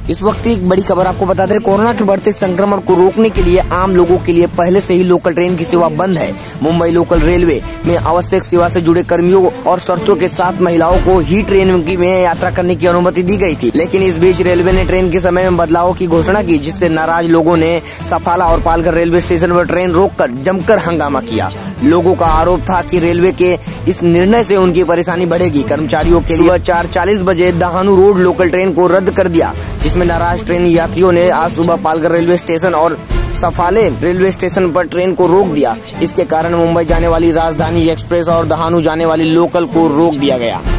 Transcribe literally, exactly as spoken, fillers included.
इस वक्त एक बड़ी खबर आपको बता दें, कोरोना के बढ़ते संक्रमण को रोकने के लिए आम लोगों के लिए पहले से ही लोकल ट्रेन की सेवा बंद है। मुंबई लोकल रेलवे में आवश्यक सेवा से जुड़े कर्मियों और शर्तों के साथ महिलाओं को ही ट्रेन की में यात्रा करने की अनुमति दी गई थी, लेकिन इस बीच रेलवे ने ट्रेन के समय में बदलाव की घोषणा की, जिससे नाराज लोगों ने सफाला और पालघर रेलवे स्टेशन पर ट्रेन रोककर जमकर हंगामा किया। लोगों का आरोप था कि रेलवे के इस निर्णय से उनकी परेशानी बढ़ेगी। कर्मचारियों के सुबह चार चालीस बजे दहानू रोड लोकल ट्रेन को रद्द कर दिया, जिसमें नाराज ट्रेन यात्रियों ने आज सुबह पालघर रेलवे स्टेशन और सफाले रेलवे स्टेशन पर ट्रेन को रोक दिया। इसके कारण मुंबई जाने वाली राजधानी एक्सप्रेस और दहानू जाने वाली लोकल को रोक दिया गया।